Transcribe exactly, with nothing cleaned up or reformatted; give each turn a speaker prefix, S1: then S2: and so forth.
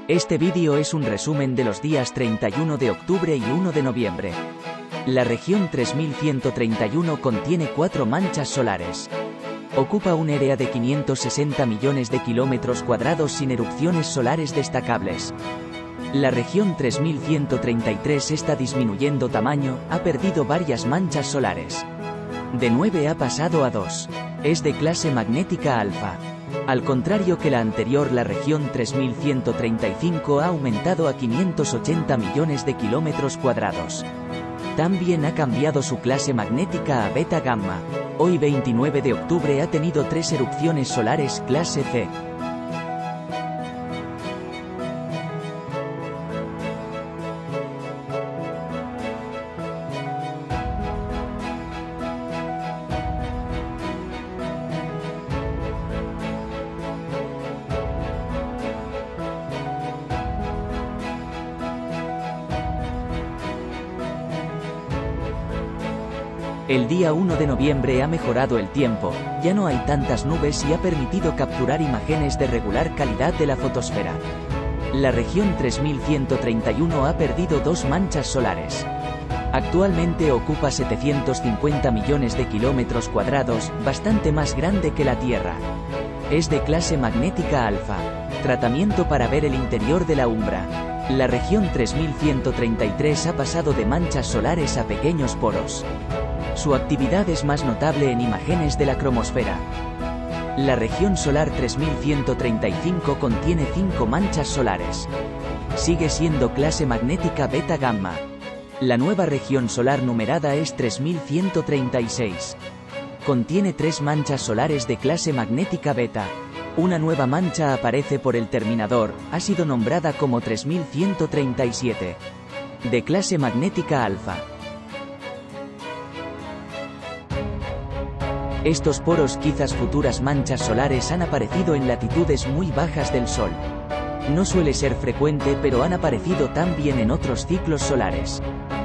S1: Este vídeo es un resumen de los días treinta y uno de octubre y uno de noviembre. La región tres mil ciento treinta y uno contiene cuatro manchas solares. Ocupa un área de quinientos sesenta millones de kilómetros cuadrados sin erupciones solares destacables. La región tres mil ciento treinta y tres está disminuyendo tamaño, ha perdido varias manchas solares. De nueve ha pasado a dos. Es de clase magnética alfa. Al contrario que la anterior, la región tres mil ciento treinta y cinco ha aumentado a quinientos ochenta millones de kilómetros cuadrados. También ha cambiado su clase magnética a beta gamma. Hoy veintinueve de octubre ha tenido tres erupciones solares clase C. El día uno de noviembre ha mejorado el tiempo, ya no hay tantas nubes y ha permitido capturar imágenes de regular calidad de la fotosfera. La región tres mil ciento treinta y uno ha perdido dos manchas solares. Actualmente ocupa setecientos cincuenta millones de kilómetros cuadrados, bastante más grande que la Tierra. Es de clase magnética alfa. Tratamiento para ver el interior de la umbra. La región tres mil ciento treinta y tres ha pasado de manchas solares a pequeños poros. Su actividad es más notable en imágenes de la cromosfera. La región solar tres mil ciento treinta y cinco contiene cinco manchas solares. Sigue siendo clase magnética beta gamma. La nueva región solar numerada es tres mil ciento treinta y seis. Contiene tres manchas solares de clase magnética beta. Una nueva mancha aparece por el terminador, ha sido nombrada como tres mil ciento treinta y siete. De clase magnética alfa. Estos poros, quizás futuras manchas solares, han aparecido en latitudes muy bajas del Sol. No suele ser frecuente, pero han aparecido también en otros ciclos solares.